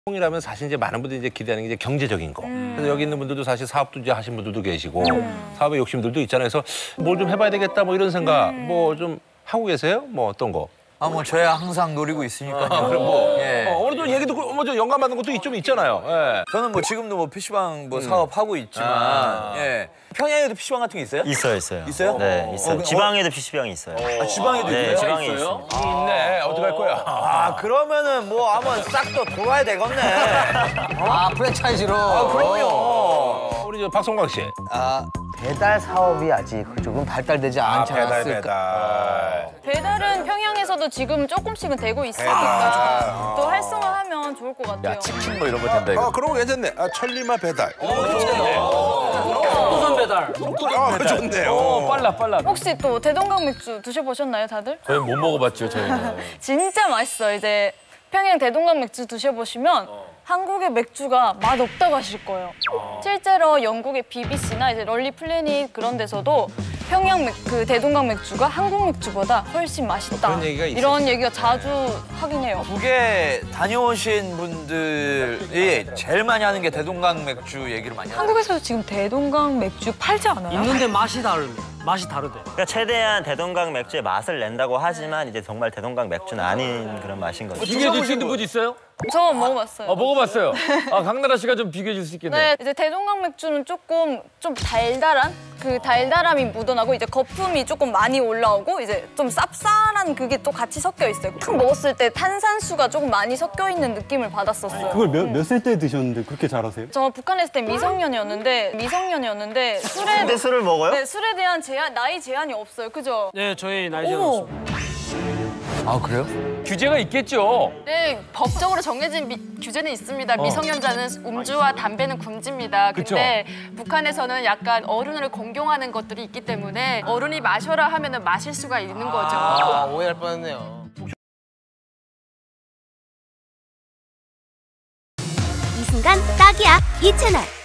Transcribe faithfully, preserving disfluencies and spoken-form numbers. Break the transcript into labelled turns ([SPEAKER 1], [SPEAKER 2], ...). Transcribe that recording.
[SPEAKER 1] 이라면 사실 이제 많은 분들이 이제 기대하는 게 이제 경제적인 거. 음. 그래서 여기 있는 분들도 사실 사업도 이제 하신 분들도 계시고 음. 사업의 욕심들도 있잖아요. 그래서 뭘 좀 해봐야 되겠다 뭐 이런 생각
[SPEAKER 2] 음.
[SPEAKER 1] 뭐 좀 하고 계세요? 뭐 어떤 거?
[SPEAKER 3] 아, 뭐 저야 항상 노리고 있으니까요.
[SPEAKER 1] 아, 그럼 뭐
[SPEAKER 3] 예.
[SPEAKER 1] 어, 어느 정도 얘기 듣고 뭐 좀 영감 받는 것도 좀 있잖아요. 예.
[SPEAKER 3] 저는 뭐 지금도 뭐 피시방 뭐
[SPEAKER 1] 음.
[SPEAKER 3] 사업 하고 있지만
[SPEAKER 1] 아.
[SPEAKER 3] 예. 평양에도 피시방 같은 게 있어요?
[SPEAKER 4] 있어요, 있어요.
[SPEAKER 3] 있어요?
[SPEAKER 4] 네, 있어요.
[SPEAKER 3] 어,
[SPEAKER 4] 지방에도 피시방이 있어요.
[SPEAKER 3] 아, 지방에도
[SPEAKER 4] 네,
[SPEAKER 3] 있어요?
[SPEAKER 4] 지방에 있어요.
[SPEAKER 1] 있네. 어떡할 거야?
[SPEAKER 3] 아, 그러면은 뭐 한번 싹 더 돌아야 되겠네.
[SPEAKER 2] 아, 프랜차이즈로.
[SPEAKER 3] 아, 그럼요.
[SPEAKER 1] 우리 저 박성광 씨.
[SPEAKER 2] 아, 배달 사업이 아직 조금 발달되지 않지
[SPEAKER 1] 배달
[SPEAKER 2] 않았을까.
[SPEAKER 1] 배달.
[SPEAKER 5] 배달은 평양에서도 지금 조금씩은 되고
[SPEAKER 1] 배달.
[SPEAKER 5] 있으니까 또 활성화하면 좋을 것 같아요.
[SPEAKER 4] 치킨 뭐 이런 거 된다 이거.
[SPEAKER 1] 아 그런 거 괜찮네. 아, 천리마 배달.
[SPEAKER 6] 우선 배달.
[SPEAKER 1] 아 좋네.
[SPEAKER 6] 어, 빨라 빨라.
[SPEAKER 5] 혹시 또 대동강 맥주 드셔보셨나요, 다들?
[SPEAKER 6] 저희 못 먹어봤죠, 저희는.
[SPEAKER 5] 진짜 맛있어요. 이제 평양 대동강 맥주 드셔보시면 한국의 맥주가 맛없다고 하실 거예요. 실제로 영국의 비비씨나 이제 럴리 플래닛 그런 데서도 평양 맥, 그 대동강 맥주가 한국 맥주보다 훨씬 맛있다.
[SPEAKER 1] 그런 얘기가 있어요.
[SPEAKER 5] 이런 얘기가 자주 하긴 해요.
[SPEAKER 3] 북에 다녀오신 분들이 제일 많이 하는 게 대동강 맥주 얘기를 많이 하요
[SPEAKER 5] 한국에서도 지금 대동강 맥주 팔지 않아요?
[SPEAKER 6] 있는데 맛이 다릅니다. 맛이 다르대.
[SPEAKER 4] 그러니까 최대한 대동강 맥주의 맛을 낸다고 하지만 이제 정말 대동강 맥주는 아닌 그런 맛인 거죠.
[SPEAKER 6] 비교해 줄 수 있는 분 있어요?
[SPEAKER 5] 저 먹어봤어요.
[SPEAKER 6] 어, 먹어봤어요. 아, 강나라 씨가 좀 비교해 줄 수 있겠네.
[SPEAKER 5] 네, 이제 대동강 맥주는 조금 좀 달달한 그 달달함이 묻어나고 이제 거품이 조금 많이 올라오고 이제 좀 쌉쌀한 그게 또 같이 섞여 있어요. 딱 먹었을 때 탄산수가 조금 많이 섞여 있는 느낌을 받았었어요.
[SPEAKER 7] 그걸 몇, 몇 살 때 드셨는데 그렇게 잘하세요?
[SPEAKER 5] 저 북한에 있을 때 미성년이었는데 미성년이었는데 술에
[SPEAKER 4] 근데 술을 먹어요?
[SPEAKER 5] 네, 술에 대한 제한 나이 제한이 없어요. 그죠?
[SPEAKER 6] 네, 저희 나이 제한
[SPEAKER 5] 어머.
[SPEAKER 6] 없습니다.
[SPEAKER 3] 아, 그래요?
[SPEAKER 6] 규제가 있겠죠.
[SPEAKER 8] 네, 법적으로 정해진 미, 규제는 있습니다. 미성년자는 음주와 담배는 금지입니다. 근데 북한에서는 약간 어른을 공경하는 것들이 있기 때문에 어른이 마셔라 하면은 마실 수가 있는 거죠.
[SPEAKER 2] 아, 오해할 뻔했네요.
[SPEAKER 9] 이 순간 딱이야 이 채널.